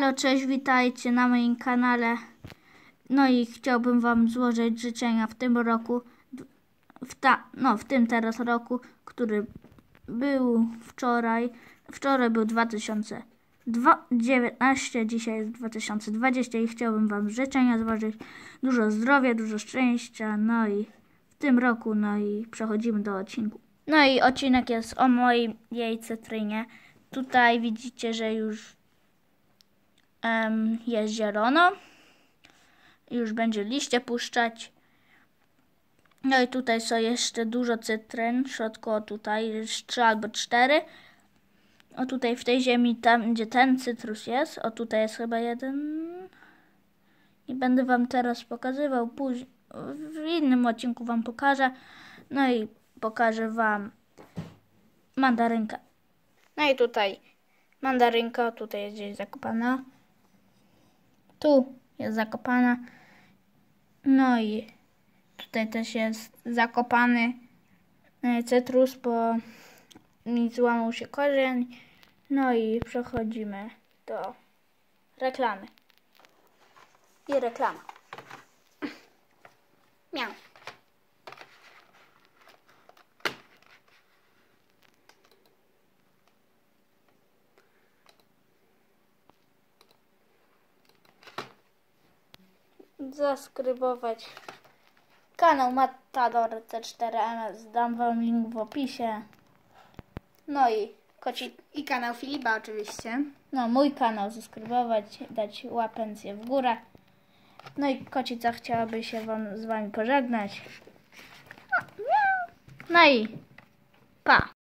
Halo, cześć, witajcie na moim kanale. No i chciałbym wam złożyć życzenia w tym roku, w tym teraz roku, który był wczoraj. Wczoraj był 2019, dzisiaj jest 2020 i chciałbym wam życzenia złożyć. Dużo zdrowia, dużo szczęścia, no i w tym roku, no i przechodzimy do odcinku. No i odcinek jest o mojej cytrynie. Tutaj widzicie, że już jest zielono. Już będzie liście puszczać. No i tutaj są jeszcze dużo cytryn w środku, o tutaj jest 3 albo 4. O tutaj w tej ziemi, tam gdzie ten cytrus jest, o tutaj jest chyba jeden. I będę wam teraz pokazywał, później w innym odcinku wam pokażę. No i pokażę wam mandarynkę. No i tutaj mandarynka, tutaj jest gdzieś zakopana. Tu jest zakopana. No i tutaj też jest zakopany cytrus, bo mi złamał się korzeń. No i przechodzimy do reklamy. I reklama. Miał. Zaskrybować kanał Matador C4MS. Dam wam link w opisie. No i kanał Filipa oczywiście. No, mój kanał zaskrybować, dać łapencję w górę. No i kocica chciałaby się z wami pożegnać. No i pa!